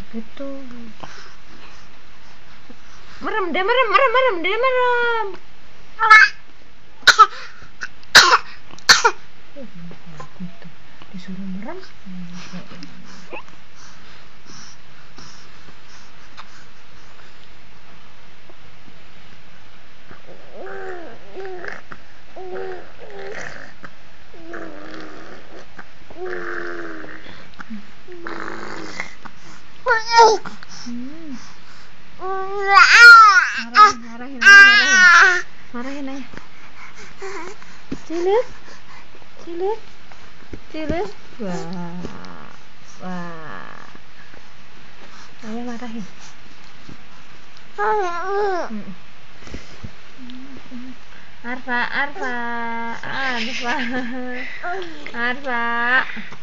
Gitu. Merem deh, merem. Gitu. Disuruh merem. Marahin aja. Cilik. Wah. Ayo marahin. Arfa.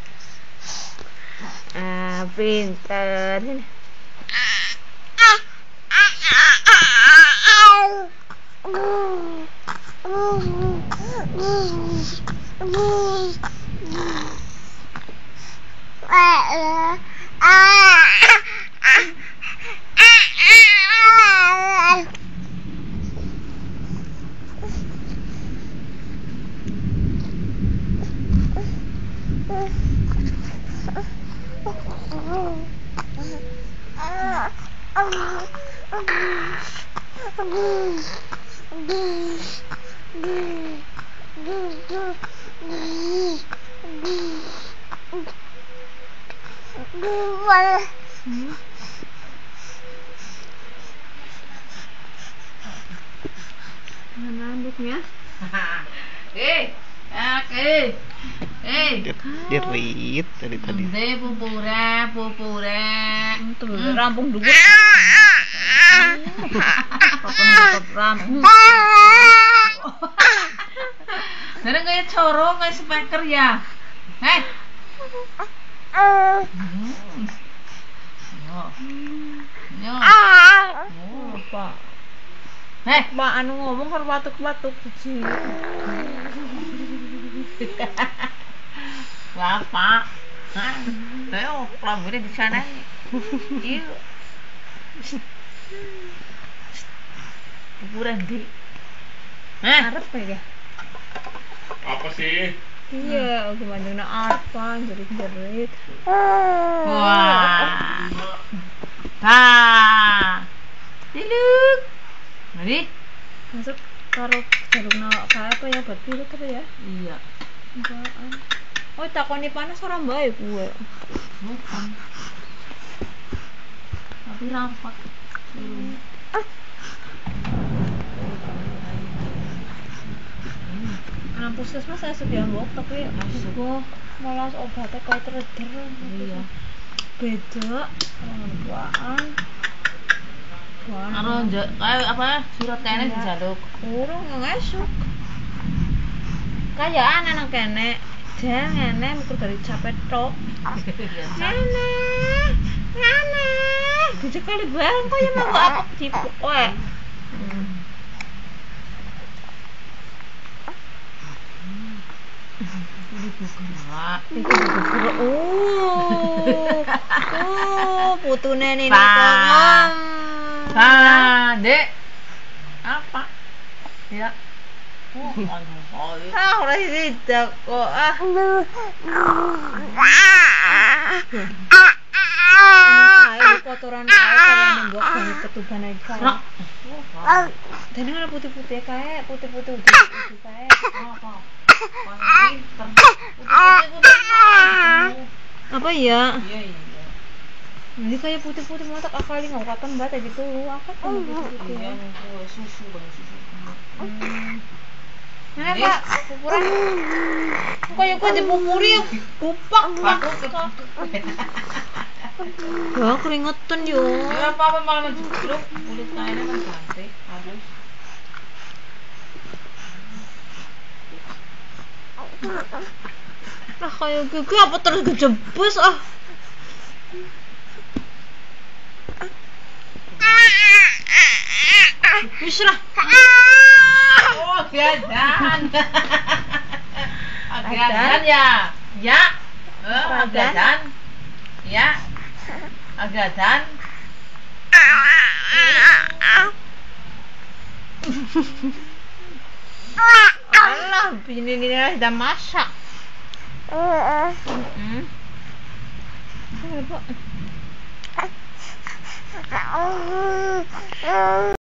Pinter. Sini. Mana anduknya? Jerit dari tadi. Pupure. Tuh, rampung dulu. Rampung. Nana kayak coro, kayak speaker ya. Pak. Pak anu ngomong kan batuk-batuk kecil. Bapak. Ayo, rambutnya di sana. Iya. Kuburan di. Arep ya? Apa sih? Iya, gimana Arfa jerit-jerit. Wah. Ciluk. Mari. Masuk taruh jarum kayak apa ya, buat pilot apa ya? Iya. Enggak. Oh, takoni panas orang baik gue. Bukan. Tapi rampak. Anak puskesmas saya sudah mbok, tapi gue malas obatnya kayak tereder. Iya. Beda. Buaan. Karo kayak apa? Surat kene dijaluk. Urung ngesuk. Kayak anak kene. Ngene mikir dari capek tok. Ngene. Dicekali bareng kok ya mau apa cipuk kowe. Putune ini kok. Dek. Apa? Ya. Ora sidak kok. Kotoran kae nembok banget ketuban ae kae. Dene ora putih-putih kae, putih-putih kae. Apa ya? Iya. Ini kayak putih-putih mata akali ngawatan banget gitu. Akak kan putih-putih. Iya, susu. Mana Pak? Pupuran. Kayak kok dipupuri kupak. Wah, keringetan yo. Ya apa malah menjeblok kulit kainnya kan cantik, halus. Lah kayak gigi apa terus kejebus ah. Wis lah. Oh, gadan. Gadan ya. Ya. Gadan. Ya. Agadan. Alah, ini sudah masak. Apa?